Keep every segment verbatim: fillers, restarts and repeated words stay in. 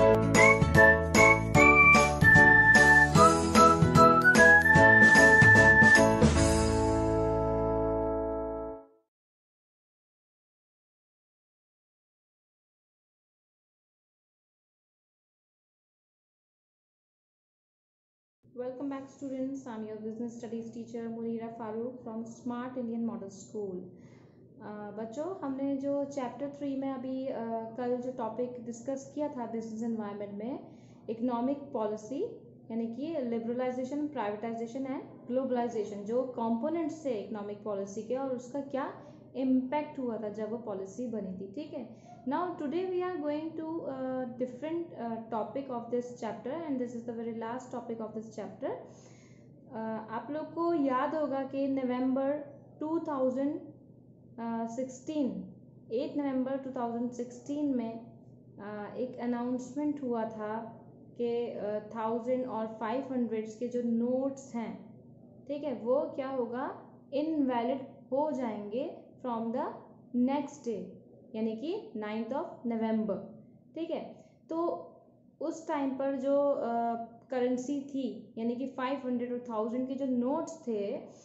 Welcome back students. I'm your business studies teacher Munira Farooq from Smart Indian Model School. uh, बच्चों, हमने जो chapter three में अभी uh, कल जो टॉपिक डिस्कस किया था बिजनेस एनवायरनमेंट में, इकोनॉमिक पॉलिसी यानी कि लिबरलाइजेशन, प्राइवेटाइजेशन एंड ग्लोबलाइजेशन, जो कंपोनेंट्स थे इकोनॉमिक पॉलिसी के और उसका क्या इम्पैक्ट हुआ था जब वो पॉलिसी बनी थी. ठीक है. Now today we are going to uh, different uh, topic of this chapter and this is the very last topic of this chapter. uh, आप लोग को याद होगा कि November two thousand sixteen, eight November two thousand sixteen में uh, एक announcement हुआ था कि थाउजेंड और फाइव हंड्रेड्स के जो नोट्स हैं, ठीक है, वो क्या होगा, इनवैलिड हो जाएंगे फ्रॉम द नेक्स्ट डे, यानी कि नाइन्थ ऑफ नवंबर. ठीक है. तो उस टाइम पर जो करेंसी uh, थी, यानी कि फाइव हंड्रेड और थाउजेंड के जो नोट्स थे,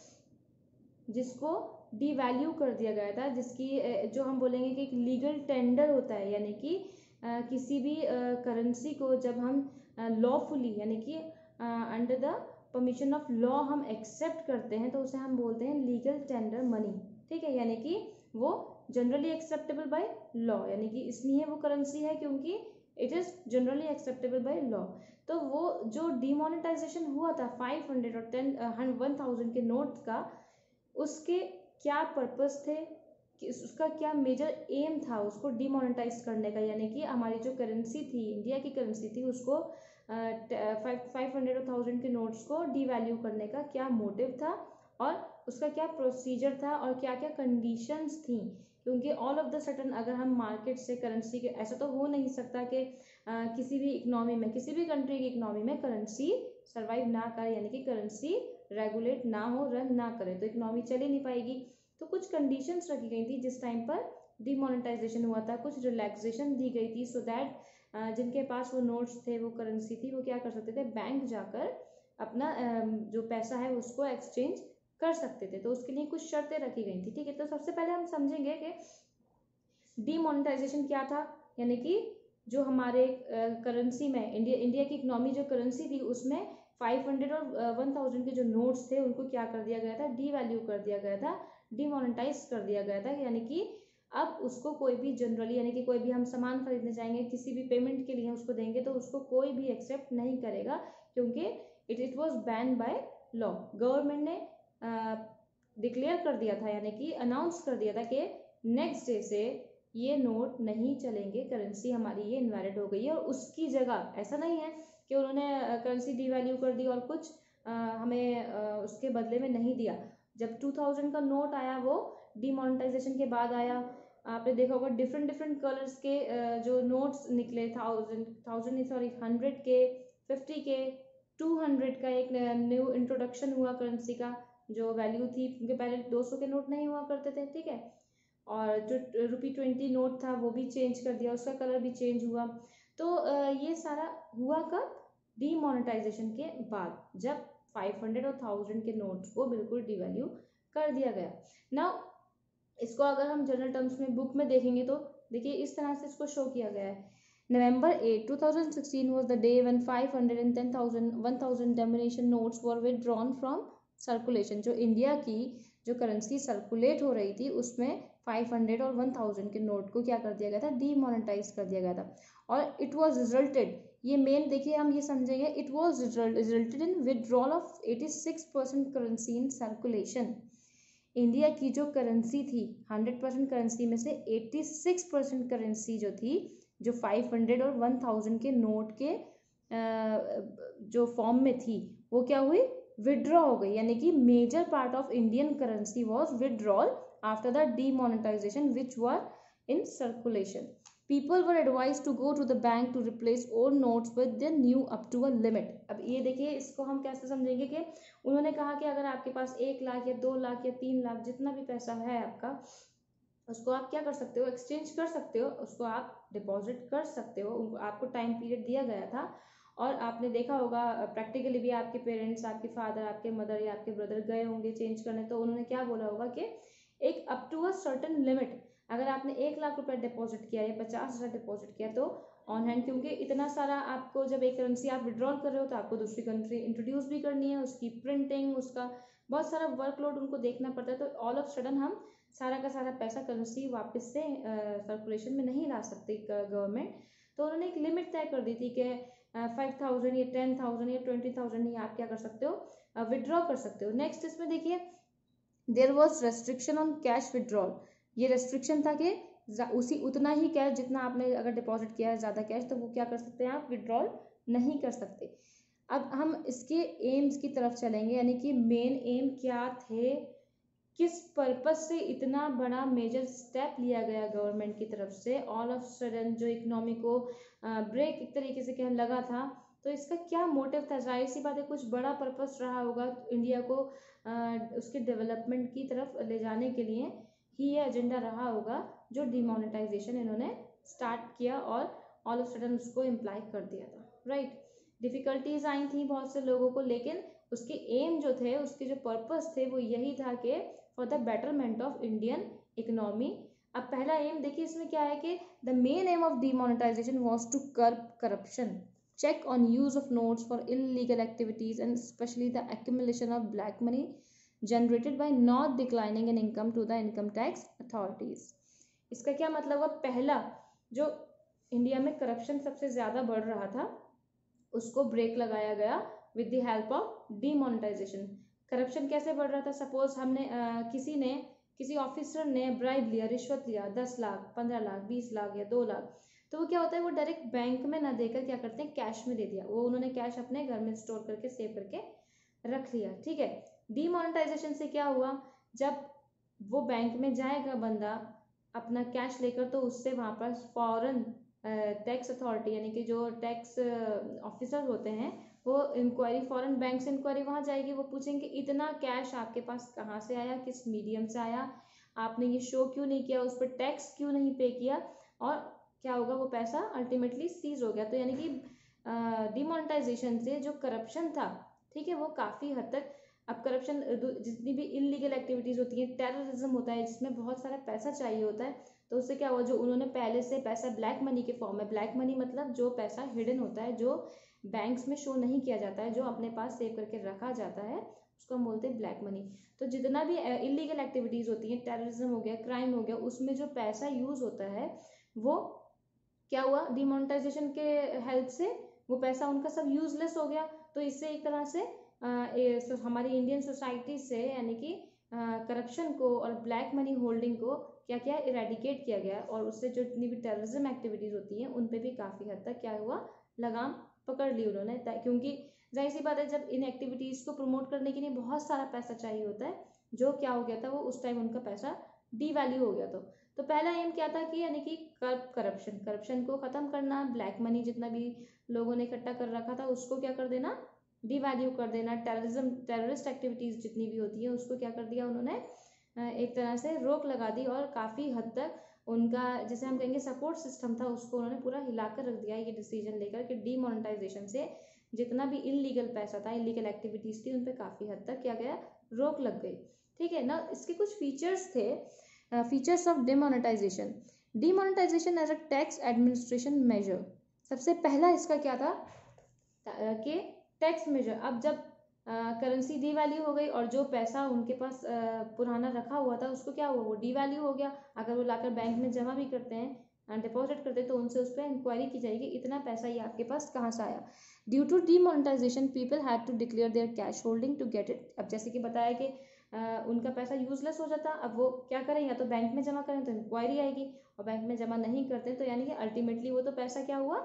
जिसको डीवैल्यू कर दिया गया था, जिसकी uh, जो हम बोलेंगे कि एक लीगल टेंडर होता है, यानी कि uh, किसी भी करेंसी uh, को जब हम लॉफुली uh, यानी कि under the permission of law हम एक्सेप्ट करते हैं, तो उसे हम बोलते हैं लीगल टेंडर मनी. ठीक है. यानी कि वो जनरली एक्सेप्टेबल बाय लॉ, यानी कि इसलिए वो करेंसी है क्योंकि it is generally acceptable by law. तो वो जो डिमोनेटाइजेशन हुआ था फाइव हंड्रेड और टेन वन थाउजेंड के नोट का, उसके क्या पर्पस थे, कि उसका क्या मेजर एम था उसको डिमोनेटाइज करने का, यानी कि हमारी जो करेंसी थी, इंडिया की करेंसी थी, उसको फाइव हंड्रेड और थाउजेंड के नोट्स को डिवैल्यू करने का क्या मोटिव था और उसका क्या प्रोसीजर था और क्या क्या कंडीशंस थी. क्योंकि ऑल ऑफ द सडन अगर हम मार्केट से करेंसी के, ऐसा तो हो नहीं सकता कि किसी भी इकोनॉमी में, किसी भी कंट्री की इकोनॉमी में करेंसी सर्वाइव ना करे, यानी कि करेंसी रेगुलेट ना हो, रन ना करे, तो इकोनॉमी चल ही नहीं पाएगी. तो कुछ कंडीशंस रखी गई थी जिस टाइम पर डिमोनेटाइजेशन हुआ था, कुछ रिलैक्सेशन दी गई थी, सो so दैट जिनके पास वो नोट्स थे, वो करेंसी थी, वो क्या कर सकते थे, बैंक जाकर अपना जो पैसा है उसको एक्सचेंज कर सकते थे. तो उसके लिए कुछ शर्तें रखी गई थी. ठीक है. तो सबसे पहले हम समझेंगे कि डीमोनेटाइजेशन क्या था, यानी कि जो हमारे करेंसी uh, में इंडिया इंडिया की इकोनॉमी जो करेंसी थी, उसमें फाइव हंड्रेड और वन थाउजेंड के जो नोट्स थे उनको क्या कर दिया गया था, डीवैल्यू कर दिया गया था, डीमोनेटाइज कर दिया गया था. यानी कि अब उसको कोई भी जनरली, यानी कि कोई भी हम सामान खरीदने जाएंगे, किसी भी पेमेंट के लिए उसको देंगे, तो उसको कोई भी एक्सेप्ट नहीं करेगा, क्योंकि it it was ban by law. Government ने डिक्लेयर uh, कर दिया था, यानी कि अनाउंस कर दिया था कि नेक्स्ट डे से ये नोट नहीं चलेंगे, करेंसी हमारी ये इनवैलिड हो गई है. और उसकी जगह ऐसा नहीं है कि उन्होंने करेंसी डिवैल्यू कर दी और कुछ आ, हमें आ, उसके बदले में नहीं दिया. जब टू थाउजेंड का नोट आया, वो डिमोनेटाइजेशन के बाद आया. आपने देखा होगा डिफरेंट डिफरेंट कलर्स के आ, जो नोट्स निकले, थाउजेंड थाउजेंड सॉरी हंड्रेड के, फिफ्टी के, टू हंड्रेड का एक न्यू इंट्रोडक्शन हुआ करेंसी का, जो वैल्यू थी, क्योंकि पहले दो सौ के नोट नहीं हुआ करते थे. ठीक है. और जो रुपी ट्वेंटी नोट था वो भी चेंज कर दिया, उसका कलर भी चेंज हुआ. तो ये सारा हुआ कब, डीमोनेटाइजेशन के बाद, जब फाइव हंड्रेड और थाउजेंड के नोट्स को बिल्कुल डिवैल्यू कर दिया गया. नाउ इसको अगर हम जनरल टर्म्स में बुक में देखेंगे तो देखिए इस तरह से इसको शो किया गया है. November eighth, twenty sixteen was the day when five hundred and ten thousand, one thousand denomination notes were withdrawn from circulation. जो इंडिया की जो करेंसी सर्कुलेट हो रही थी, उसमें फाइव हंड्रेड और वन थाउजेंड के नोट को क्या कर दिया गया था, डीमोनेटाइज कर दिया गया था. और इट वाज रिजल्टेड, ये मेन देखिए हम ये समझेंगे, it was resulted in withdrawal of eighty six percent currency in circulation. India की जो करेंसी थी, हंड्रेड परसेंट करेंसी में से एटी सिक्स परसेंट करेंसी जो थी, जो फाइव हंड्रेड और वन थाउजेंड के नोट के जो फॉर्म में थी, वो क्या हुई, विड्रॉ हो गई. यानी कि major part of Indian currency was withdrawal after the demonetisation which were in circulation. People were advise to go to the bank to replace old notes with the new up to a limit. अब ये देखिए, इसको हम कैसे समझेंगे कि उन्होंने कहा कि अगर आपके पास एक लाख या दो लाख या तीन लाख जितना भी पैसा है आपका, उसको आप क्या कर सकते हो, एक्सचेंज कर सकते हो, उसको आप डिपॉजिट कर सकते हो। आपको टाइम पीरियड दिया गया था और आपने देखा होगा प्रैक्टिकली भी, आपके पेरेंट्स, आपके फादर, आपके मदर या आपके ब्रदर गए होंगे चेंज करने, तो उन्होंने क्या बोला होगा कि एक up to a certain limit, अगर आपने एक लाख रुपए डिपॉजिट किया या पचास हज़ार डिपॉजिट किया तो ऑन हैंड, क्योंकि इतना सारा आपको जब एक करेंसी आप विड्रॉल कर रहे हो तो आपको दूसरी करेंसी इंट्रोड्यूस भी करनी है, उसकी प्रिंटिंग, उसका बहुत सारा वर्कलोड उनको देखना पड़ता है। तो ऑल ऑफ सडन हम सारा का सारा पैसा करेंसी वापस से सर्कुलेशन में नहीं ला सकती गवर्नमेंट। तो उन्होंने एक लिमिट तय कर दी थी कि फाइव थाउजेंड या टेन थाउजेंड या ट्वेंटी थाउजेंड ही आप क्या कर सकते हो, विड्रॉ कर सकते हो। नेक्स्ट इसमें देखिए, there was restriction on cash withdrawal. ये रेस्ट्रिक्शन था कि उसी उतना ही कैश जितना आपने अगर डिपॉजिट किया है ज़्यादा कैश, तो वो क्या कर सकते हैं आप, विड्रॉल नहीं कर सकते। अब हम इसके एम्स की तरफ चलेंगे, यानी कि मेन एम क्या थे, किस पर्पज से इतना बड़ा मेजर स्टेप लिया गया गवर्नमेंट की तरफ से, ऑल ऑफ सडन जो इकोनॉमी को ब्रेक एक तरीके से कहने लगा था, तो इसका क्या मोटिव था। जाहिर सी बात है कुछ बड़ा पर्पस रहा होगा इंडिया को आ, उसके डेवलपमेंट की तरफ ले जाने के लिए ही ये एजेंडा रहा होगा, जो डिमोनेटाइजेशन इन्होंने स्टार्ट किया और ऑल ऑफ सडन उसको इम्प्लाई कर दिया था, राइट। डिफिकल्टीज आई थी बहुत से लोगों को, लेकिन उसके एम जो थे, उसके जो पर्पस थे, वो यही था कि for the betterment of Indian economy. अब पहला एम देखिए इसमें क्या है कि the main aim of demonetisation was to curb corruption, check on use of notes for illegal activities and especially the accumulation of black money generated by not declining in income to the income tax authorities। इसका क्या मतलब हुआ, पहला जो India में corruption सबसे ज्यादा बढ़ रहा था उसको ब्रेक लगाया गया with the help of demonetisation. Corruption कैसे बढ़ रहा था, सपोज हमने आ, किसी ने किसी ऑफिसर ने ब्राइब लिया, रिश्वत लिया, दस लाख, पंद्रह लाख, बीस लाख या दो लाख, तो वो क्या होता है, वो डायरेक्ट बैंक में ना देकर क्या करते हैं, कैश में दे दिया। वो उन्होंने कैश अपने घर में स्टोर करके सेव करके रख लिया, ठीक है। डिमोनेटाइजेशन से क्या हुआ, जब वो बैंक में जाएगा बंदा अपना कैश लेकर, तो उससे वहां पर फॉरेन टैक्स अथॉरिटी यानी कि जो टैक्स ऑफिसर होते हैं, वो इंक्वायरी, फॉरेन बैंक से इंक्वायरी वहां जाएगी, वो पूछेंगे इतना कैश आपके पास कहाँ से आया, किस मीडियम से आया, आपने ये शो क्यों नहीं किया, उस पर टैक्स क्यों नहीं पे किया, और क्या होगा, वो पैसा अल्टीमेटली सीज हो गया। तो यानी कि डिमोनेटाइजेशन से जो करप्शन था, ठीक है, वो काफी हद तक, अब करप्शन जितनी भी इलीगल एक्टिविटीज होती है, टेररिज्म होता है जिसमें बहुत सारा पैसा चाहिए होता है, तो उससे क्या हुआ, जो उन्होंने पहले से पैसा ब्लैक मनी के फॉर्म में, ब्लैक मनी मतलब जो पैसा हिडन होता है, जो बैंक्स में शो नहीं किया जाता है, जो अपने पास सेव करके रखा जाता है, उसको हम बोलते हैं ब्लैक मनी। तो जितना भी इलीगल एक्टिविटीज होती है, टेररिज्म हो गया, क्राइम हो गया, उसमें जो पैसा यूज होता है, वो क्या हुआ, डिमोनेटाइजेशन के हेल्प से वो पैसा उनका सब यूजलेस हो गया। तो इससे एक तरह से आ, ए, सो हमारी इंडियन सोसाइटी से यानी कि करप्शन को और ब्लैक मनी होल्डिंग को क्या क्या इरेडिकेट किया गया, और उससे जो जितनी भी टेररिज्म एक्टिविटीज होती हैं उन पे भी काफी हद तक क्या हुआ, लगाम पकड़ ली उन्होंने। क्योंकि जाहिर सी बात है, जब इन एक्टिविटीज को प्रमोट करने के लिए बहुत सारा पैसा चाहिए होता है, जो क्या हो गया था, वो उस टाइम उनका पैसा डीवैल्यू हो गया। तो तो पहला एम क्या था कि यानी कि कर्ब करप्शन, करप्शन को खत्म करना, ब्लैक मनी जितना भी लोगों ने इकट्ठा कर रखा था उसको क्या कर देना, डिवैल्यू कर देना। टेररिज्म, टेररिस्ट एक्टिविटीज जितनी भी होती है उसको क्या कर दिया उन्होंने, एक तरह से रोक लगा दी, और काफी हद तक उनका जैसे हम कहेंगे सपोर्ट सिस्टम था, उसको उन्होंने पूरा हिलाकर रख दिया ये डिसीजन लेकर कि डिमोनेटाइजेशन से जितना भी इलीगल पैसा था, इलीगल एक्टिविटीज थी, उन पे काफी हद तक क्या गया, रोक लग गई, ठीक है ना। इसके कुछ फीचर्स थे, features of demonetisation. Demonetisation as a tax administration measure, सबसे पहला इसका क्या था कि टैक्स मेजर। अब जब करेंसी डीवैल्यू हो गई और जो पैसा उनके पास पुराना रखा हुआ था उसको क्या हुआ, वो डीवैल्यू हो गया। अगर वो लाकर बैंक में जमा भी करते हैं, डिपॉजिट करते हैं, तो उनसे उस पर इंक्वायरी की जाएगी, इतना पैसा ये आपके पास कहाँ से आया। Due to demonetisation people had to declare their cash holding to get it. अब जैसे कि बताया कि Uh, उनका पैसा यूजलेस हो जाता, अब वो क्या करें, या तो बैंक में जमा करें तो इंक्वायरी आएगी, और बैंक में जमा नहीं करते तो यानी कि अल्टीमेटली वो तो पैसा क्या हुआ,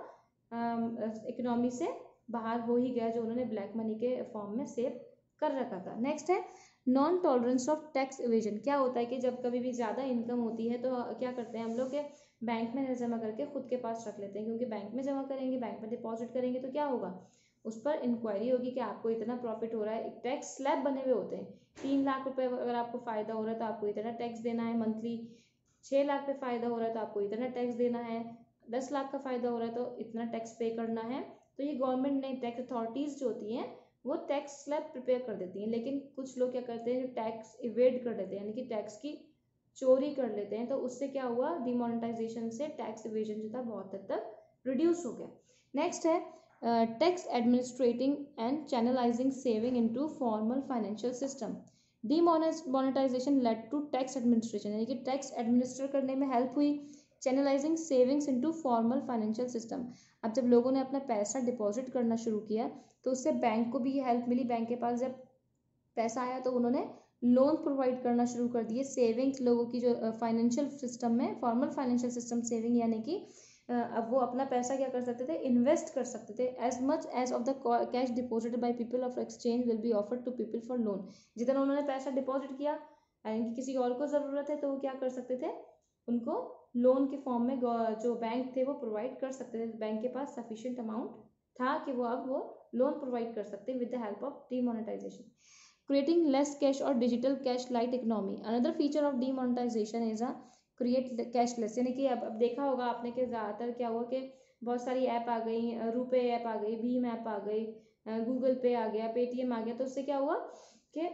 इकोनॉमी से बाहर हो ही गया, जो उन्होंने ब्लैक मनी के फॉर्म में सेव कर रखा था। नेक्स्ट है non tolerance of tax evasion. क्या होता है कि जब कभी भी ज़्यादा इनकम होती है तो क्या करते हैं हम लोग के बैंक में जमा करके खुद के पास रख लेते हैं, क्योंकि बैंक में जमा करेंगे, बैंक में डिपॉजिट करेंगे तो क्या होगा, उस पर इंक्वायरी होगी कि आपको इतना प्रॉफिट हो रहा है। टैक्स स्लैब बने हुए होते हैं, तीन लाख रुपए अगर आपको फायदा हो रहा है तो आपको इतना टैक्स देना है मंथली, छः लाख पे फ़ायदा हो रहा है तो आपको इतना टैक्स देना है, दस लाख का फ़ायदा हो रहा है तो इतना टैक्स पे करना है। तो ये गवर्नमेंट ने टैक्स अथॉरिटीज़ जो होती हैं वो टैक्स स्लैब प्रिपेयर कर देती हैं। लेकिन कुछ लोग क्या करते हैं, जो टैक्स इवेड कर लेते हैं, यानी कि टैक्स की चोरी कर लेते हैं। तो उससे क्या हुआ, डिमोनेटाइजेशन से टैक्स इवेजन जो था बहुत हद तक रिड्यूस हो गया। नेक्स्ट है tax administrating and channelising saving into formal financial system. Demonetisation led to tax administration, यानी कि टैक्स एडमिनिस्टर करने में हेल्प हुई, channelising savings into formal financial system. अब जब लोगों ने अपना पैसा डिपॉजिट करना शुरू किया तो उससे बैंक को भी ये हेल्प मिली। बैंक के पास जब पैसा आया तो उन्होंने लोन प्रोवाइड करना शुरू कर दिए। सेविंग्स लोगों की जो फाइनेंशियल सिस्टम में, फॉर्मल फाइनेंशियल सिस्टम सेविंग, यानी कि अब वो अपना पैसा क्या कर सकते थे, इन्वेस्ट कर सकते थे। As much as of the cash deposited by people of exchange will be offered to people for loan. जितना उन्होंने पैसा डिपॉजिट किया, यानी कि किसी और को ज़रूरत है तो वो क्या कर सकते थे, उनको लोन के फॉर्म में जो बैंक थे वो प्रोवाइड कर सकते थे। बैंक के पास सफिशिएंट अमाउंट था कि वो अब वो लोन प्रोवाइड कर सकते with the help of demonetisation. Creating less cash और digital cash light economy. Another feature of demonetisation is a create cashless, यानी कि अब अब देखा होगा आपने कि ज़्यादातर क्या हुआ कि बहुत सारी ऐप आ गई, रुपे ऐप आ गई, भीम ऐप आ गई, गूगल पे आ गया, पेटीएम आ गया। तो उससे क्या हुआ कि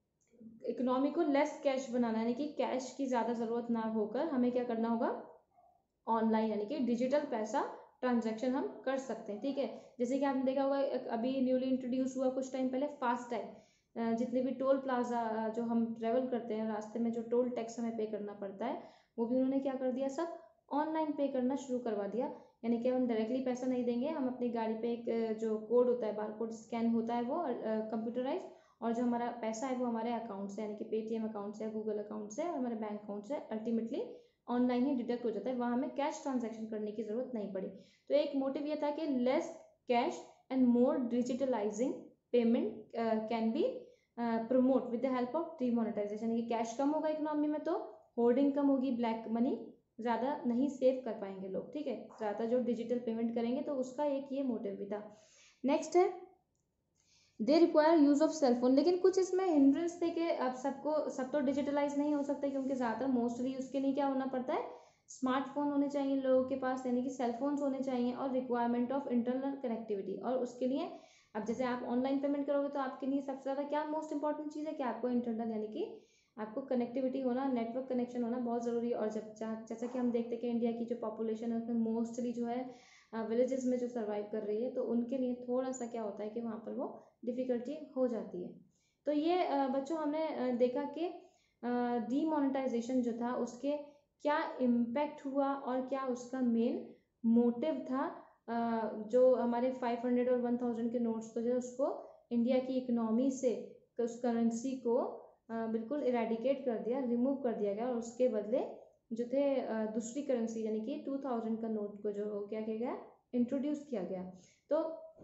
इकोनॉमी को लेस कैश बनाना, यानी कि कैश की ज़्यादा ज़रूरत ना होकर हमें क्या करना होगा, ऑनलाइन यानी कि डिजिटल पैसा ट्रांजैक्शन हम कर सकते हैं। ठीक है, जैसे कि आपने देखा होगा अभी न्यूली इंट्रोड्यूस हुआ कुछ टाइम पहले फास्टैग। जितने भी टोल प्लाजा जो हम ट्रेवल करते हैं, रास्ते में जो टोल टैक्स हमें पे करना पड़ता है, वो भी उन्होंने क्या कर दिया, सब ऑनलाइन पे करना शुरू करवा दिया। यानी कि हम डायरेक्टली पैसा नहीं देंगे, हम अपनी गाड़ी पे एक जो कोड होता है, बार कोड स्कैन होता है वो कंप्यूटराइज, और जो हमारा पैसा है वो हमारे अकाउंट से, यानी कि पेटीएम अकाउंट से, गूगल अकाउंट से और हमारे बैंक अकाउंट से अल्टीमेटली ऑनलाइन ही डिडक्ट हो जाता है। वहाँ हमें कैश ट्रांजैक्शन करने की ज़रूरत नहीं पड़ी। तो एक मोटिव ये था कि less cash and more digitalising payment can be promote with the help of demonetisation. ये कैश कम होगा इकोनॉमी में तो होर्डिंग कम होगी, ब्लैक मनी ज़्यादा नहीं सेव कर पाएंगे लोग। ठीक है, ज़्यादा जो डिजिटल पेमेंट करेंगे, तो उसका एक ये मोटिव भी था। नेक्स्ट है they require use of cellphone. लेकिन कुछ इसमें हिंड्रेंस थे कि अब सबको सब तो डिजिटलाइज नहीं हो सकता, क्योंकि ज़्यादातर मोस्टली उसके लिए क्या होना पड़ता है, स्मार्टफोन होने चाहिए लोगों के पास, यानी कि सेलफोन्स होने चाहिए, और रिक्वायरमेंट ऑफ इंटरनल कनेक्टिविटी। और उसके लिए अब जैसे आप ऑनलाइन पेमेंट करोगे तो आपके लिए सबसे ज़्यादा क्या मोस्ट इंपॉर्टेंट चीज़ है कि आपको इंटरनल, यानी कि आपको कनेक्टिविटी होना, नेटवर्क कनेक्शन होना बहुत ज़रूरी है। और जब जैसा कि हम देखते हैं कि इंडिया की जो पॉपुलेशन है उसमें मोस्टली जो है विलेजेस में जो सर्वाइव कर रही है, तो उनके लिए थोड़ा सा क्या होता है कि वहाँ पर वो डिफ़िकल्टी हो जाती है। तो ये बच्चों हमने देखा कि डीमोनेटाइजेशन जो था उसके क्या इम्पैक्ट हुआ और क्या उसका मेन मोटिव था। जो हमारे फाइव हंड्रेड और वन थाउजेंड के नोट्स थे, जो उसको इंडिया की इकोनॉमी से उस करेंसी को बिल्कुल इरेडिकेट कर दिया, रिमूव कर दिया गया, और उसके बदले जो थे दूसरी करेंसी यानी कि टू थाउजेंड का नोट को जो हो क्या किया गया, इंट्रोड्यूस किया गया। तो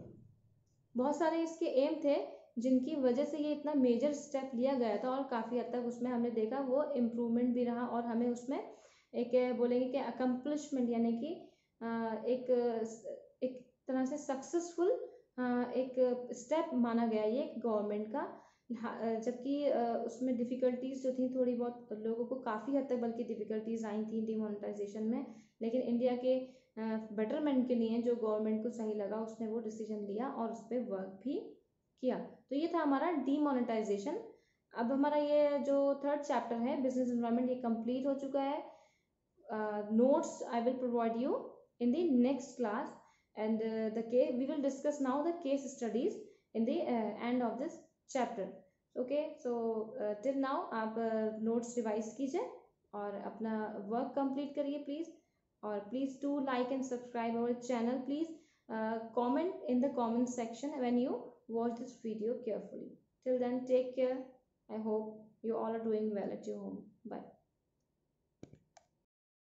बहुत सारे इसके एम थे जिनकी वजह से ये इतना मेजर स्टेप लिया गया था, और काफ़ी हद तक उसमें हमने देखा वो इम्प्रूवमेंट भी रहा, और हमें उसमें एक बोलेंगे कि अकम्पलिशमेंट, यानी कि एक एक तरह से सक्सेसफुल एक स्टेप माना गया ये गवर्नमेंट का। जबकि उसमें डिफ़िकल्टीज जो थी थोड़ी बहुत लोगों को काफ़ी हद तक बल्कि डिफ़िकल्टीज आई थी डिमोनेटाइजेशन में, लेकिन इंडिया के बेटरमेंट के लिए जो गवर्नमेंट को सही लगा उसने वो डिसीजन लिया और उस पर वर्क भी किया। तो ये था हमारा डीमोनेटाइजेशन। अब हमारा ये जो थर्ड चैप्टर है बिजनेस एनवायरनमेंट, ये कंप्लीट हो चुका है। Notes I will provide you in the next class, and uh, the case we will discuss now the case studies in the uh, end of this chapter. okay so uh, till now आप notes uh, revise कीजिए और अपना work complete करिए please, और please do like and subscribe our channel. please uh, comment in the comment section when you watch this video carefully. Till then, take care. I hope you all are doing well at your home. Bye.